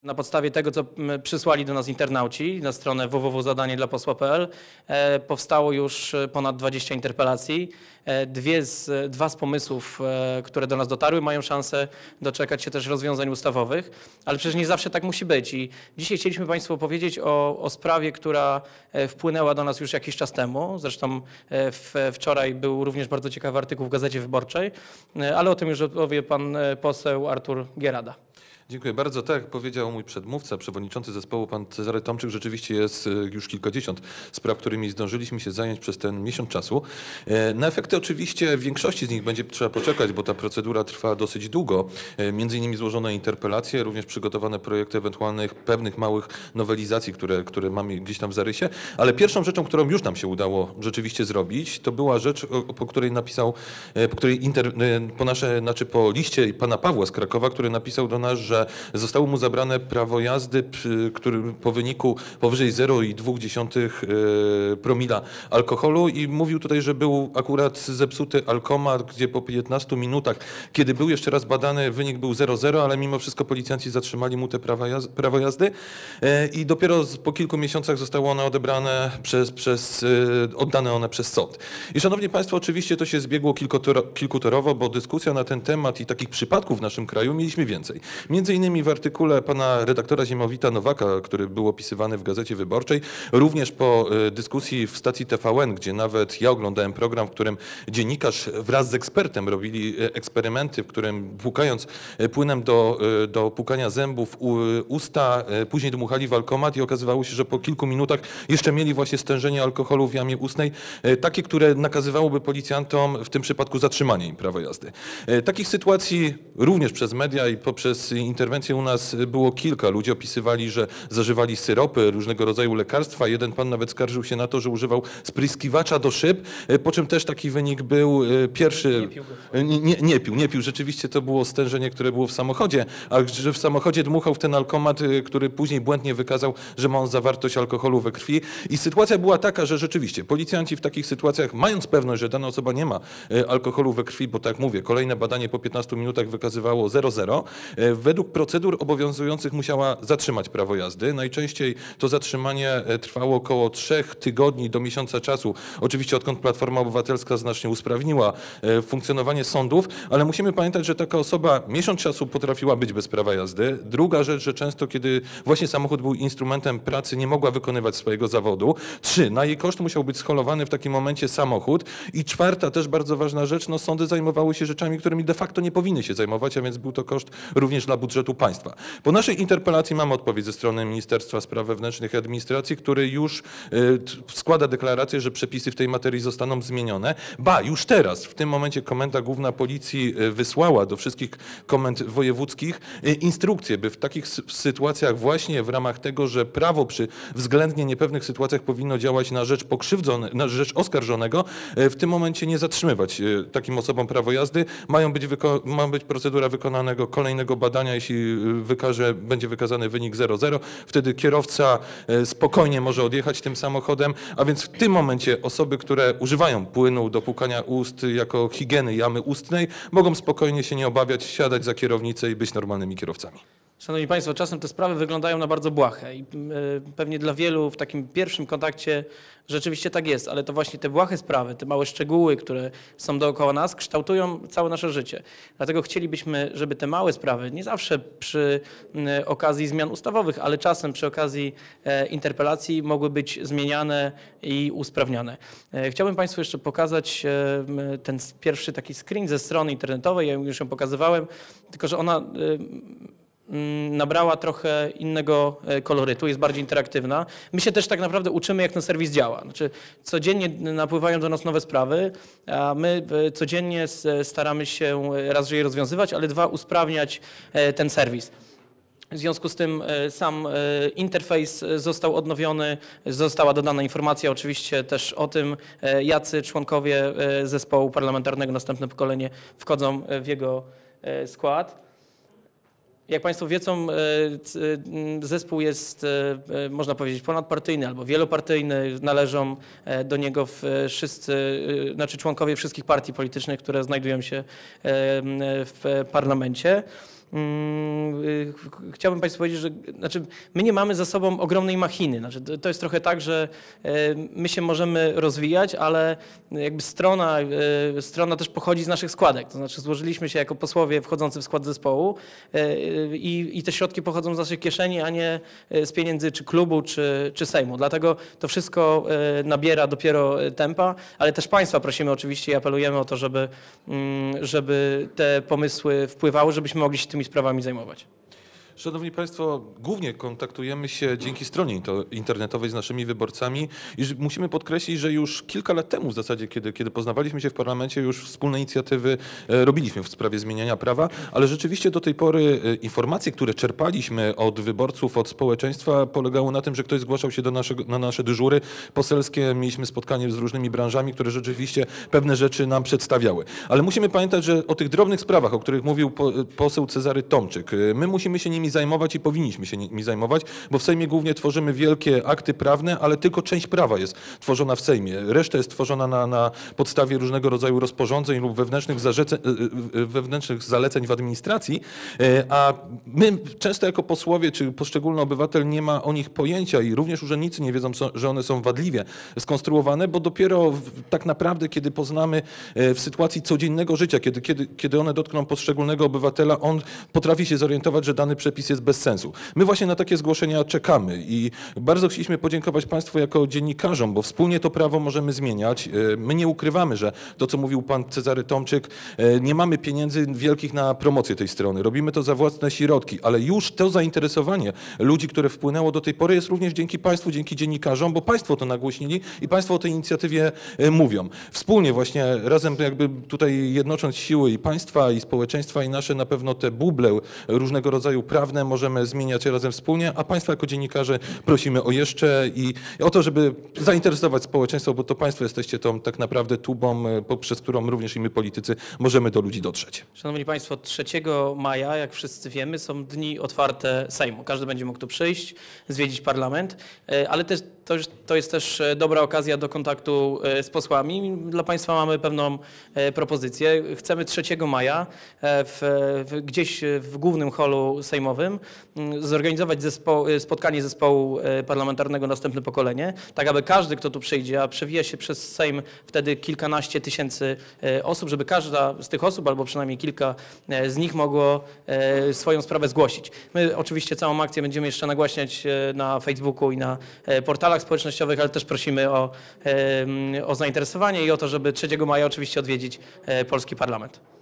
Na podstawie tego, co przysłali do nas internauci na stronę www.zadaniedlaposła.pl powstało już ponad 20 interpelacji. Dwa z pomysłów, które do nas dotarły, mają szansę doczekać się też rozwiązań ustawowych, ale przecież nie zawsze tak musi być. I dzisiaj chcieliśmy Państwu opowiedzieć o sprawie, która wpłynęła do nas już jakiś czas temu. Zresztą wczoraj był również bardzo ciekawy artykuł w Gazecie Wyborczej, ale o tym już opowie pan poseł Artur Gierada. Dziękuję bardzo. Tak jak powiedział mój przedmówca, przewodniczący zespołu, pan Cezary Tomczyk, rzeczywiście jest już kilkadziesiąt spraw, którymi zdążyliśmy się zająć przez ten miesiąc czasu. Na efekty oczywiście w większości z nich będzie trzeba poczekać, bo ta procedura trwa dosyć długo. Między innymi złożone interpelacje, również przygotowane projekty ewentualnych pewnych małych nowelizacji, które mamy gdzieś tam w zarysie. Ale pierwszą rzeczą, którą już nam się udało rzeczywiście zrobić, to była rzecz, po której napisał, po liście pana Pawła z Krakowa, który napisał do nas, że zostało mu zabrane prawo jazdy, który po wyniku powyżej 0,2 promila alkoholu i mówił tutaj, że był akurat zepsuty alkomat, gdzie po 15 minutach, kiedy był jeszcze raz badany, wynik był 0,0, ale mimo wszystko policjanci zatrzymali mu te prawo jazdy i dopiero po kilku miesiącach zostało one odebrane oddane one przez sąd. I szanowni państwo, oczywiście to się zbiegło kilkutorowo, bo dyskusja na ten temat i takich przypadków w naszym kraju mieliśmy więcej. Między innymi w artykule pana redaktora Ziemowita Nowaka, który był opisywany w Gazecie Wyborczej, również po dyskusji w stacji TVN, gdzie nawet ja oglądałem program, w którym dziennikarz wraz z ekspertem robili eksperymenty, w którym płukając płynem do płukania zębów usta, później dmuchali w alkomat i okazywało się, że po kilku minutach jeszcze mieli właśnie stężenie alkoholu w jamie ustnej, takie, które nakazywałoby policjantom w tym przypadku zatrzymanie im prawa jazdy. Takich sytuacji również przez media i poprzez interwencje u nas było kilka. Ludzie opisywali, że zażywali syropy, różnego rodzaju lekarstwa. Jeden pan nawet skarżył się na to, że używał spryskiwacza do szyb, po czym też taki wynik był pierwszy. Nie pił. Rzeczywiście to było stężenie, które było w samochodzie, a że w samochodzie dmuchał w ten alkomat, który później błędnie wykazał, że ma on zawartość alkoholu we krwi. I sytuacja była taka, że rzeczywiście policjanci w takich sytuacjach, mając pewność, że dana osoba nie ma alkoholu we krwi, bo tak jak mówię, kolejne badanie po 15 minutach wykazywało 0,0, według procedur obowiązujących musiała zatrzymać prawo jazdy. Najczęściej to zatrzymanie trwało około 3 tygodni do miesiąca czasu. Oczywiście odkąd Platforma Obywatelska znacznie usprawniła funkcjonowanie sądów, ale musimy pamiętać, że taka osoba miesiąc czasu potrafiła być bez prawa jazdy. Druga rzecz, że często kiedy właśnie samochód był instrumentem pracy, nie mogła wykonywać swojego zawodu. 3, na jej koszt musiał być scholowany w takim momencie samochód. I 4, też bardzo ważna rzecz, sądy zajmowały się rzeczami, którymi de facto nie powinny się zajmować, a więc był to koszt również dla budżetu państwa. Po naszej interpelacji mamy odpowiedź ze strony Ministerstwa Spraw Wewnętrznych i Administracji, który już składa deklarację, że przepisy w tej materii zostaną zmienione. Już teraz, w tym momencie Komenda Główna Policji wysłała do wszystkich komend wojewódzkich instrukcje, by w takich sytuacjach właśnie w ramach tego, że prawo przy względnie niepewnych sytuacjach powinno działać na rzecz na rzecz oskarżonego, w tym momencie nie zatrzymywać takim osobom prawo jazdy. Ma być procedura wykonanego kolejnego badania, jeśli będzie wykazany wynik 0,0, wtedy kierowca spokojnie może odjechać tym samochodem, a więc w tym momencie osoby, które używają płynu do płukania ust jako higieny jamy ustnej, mogą spokojnie się nie obawiać, siadać za kierownicę i być normalnymi kierowcami. Szanowni Państwo, czasem te sprawy wyglądają na bardzo błahe i pewnie dla wielu w takim pierwszym kontakcie rzeczywiście tak jest, ale to właśnie te błahe sprawy, te małe szczegóły, które są dookoła nas, kształtują całe nasze życie. Dlatego chcielibyśmy, żeby te małe sprawy, nie zawsze przy okazji zmian ustawowych, ale czasem przy okazji interpelacji mogły być zmieniane i usprawniane. Chciałbym Państwu jeszcze pokazać ten pierwszy taki screen ze strony internetowej, ja już ją pokazywałem, tylko że ona nabrała trochę innego kolorytu, jest bardziej interaktywna. My się też tak naprawdę uczymy, jak ten serwis działa. Znaczy, codziennie napływają do nas nowe sprawy, a my codziennie staramy się raz, że je rozwiązywać, ale dwa, usprawniać ten serwis. W związku z tym sam interfejs został odnowiony, została dodana informacja oczywiście też o tym, jacy członkowie zespołu parlamentarnego Następne Pokolenie wchodzą w jego skład. Jak Państwo wiedzą, zespół jest, można powiedzieć, ponadpartyjny albo wielopartyjny. Należą do niego członkowie wszystkich partii politycznych, które znajdują się w parlamencie. chciałbym Państwu powiedzieć, że znaczy, my nie mamy za sobą ogromnej machiny. Znaczy, to jest trochę tak, że my się możemy rozwijać, ale jakby strona też pochodzi z naszych składek. To znaczy złożyliśmy się jako posłowie wchodzący w skład zespołu i te środki pochodzą z naszych kieszeni, a nie z pieniędzy czy klubu, czy Sejmu. Dlatego to wszystko nabiera dopiero tempa, ale też Państwa prosimy oczywiście i apelujemy o to, żeby te pomysły wpływały, żebyśmy mogli się tymi sprawami zajmować. Szanowni Państwo, głównie kontaktujemy się dzięki stronie internetowej z naszymi wyborcami i musimy podkreślić, że już kilka lat temu w zasadzie, kiedy poznawaliśmy się w parlamencie, już wspólne inicjatywy robiliśmy w sprawie zmieniania prawa, ale rzeczywiście do tej pory informacje, które czerpaliśmy od wyborców, od społeczeństwa polegały na tym, że ktoś zgłaszał się na nasze dyżury poselskie, mieliśmy spotkanie z różnymi branżami, które rzeczywiście pewne rzeczy nam przedstawiały. Ale musimy pamiętać, że o tych drobnych sprawach, o których mówił poseł Cezary Tomczyk, my musimy się nimi zajmować i powinniśmy się nimi zajmować, bo w Sejmie głównie tworzymy wielkie akty prawne, ale tylko część prawa jest tworzona w Sejmie. Reszta jest tworzona na podstawie różnego rodzaju rozporządzeń lub wewnętrznych zaleceń w administracji, a my często jako posłowie czy poszczególny obywatel nie ma o nich pojęcia i również urzędnicy nie wiedzą, że one są wadliwie skonstruowane, bo dopiero tak naprawdę, kiedy poznamy w sytuacji codziennego życia, kiedy one dotkną poszczególnego obywatela, on potrafi się zorientować, że dany przepis jest bez sensu. My właśnie na takie zgłoszenia czekamy i bardzo chcieliśmy podziękować Państwu jako dziennikarzom, bo wspólnie to prawo możemy zmieniać. My nie ukrywamy, że to, co mówił pan Cezary Tomczyk, nie mamy pieniędzy wielkich na promocję tej strony. Robimy to za własne środki, ale już to zainteresowanie ludzi, które wpłynęło do tej pory, jest również dzięki Państwu, dzięki dziennikarzom, bo Państwo to nagłośnili i Państwo o tej inicjatywie mówią. Wspólnie właśnie razem jakby tutaj jednocząc siły i państwa, i społeczeństwa, i nasze na pewno te buble różnego rodzaju prawne możemy zmieniać razem wspólnie, a Państwa jako dziennikarze prosimy o jeszcze i o to, żeby zainteresować społeczeństwo, bo to Państwo jesteście tą tak naprawdę tubą, poprzez którą również i my politycy możemy do ludzi dotrzeć. Szanowni Państwo, 3 maja, jak wszyscy wiemy, są dni otwarte Sejmu. Każdy będzie mógł tu przyjść, zwiedzić parlament, ale to jest też dobra okazja do kontaktu z posłami. Dla Państwa mamy pewną propozycję. Chcemy 3 maja gdzieś w głównym holu sejmowym zorganizować spotkanie zespołu parlamentarnego Następne Pokolenie, tak aby każdy, kto tu przyjdzie, a przewija się przez Sejm wtedy kilkanaście tysięcy osób, żeby każda z tych osób, albo przynajmniej kilka z nich mogło swoją sprawę zgłosić. My oczywiście całą akcję będziemy jeszcze nagłaśniać na Facebooku i na portalach społecznościowych, ale też prosimy o zainteresowanie i o to, żeby 3 maja oczywiście odwiedzić polski parlament.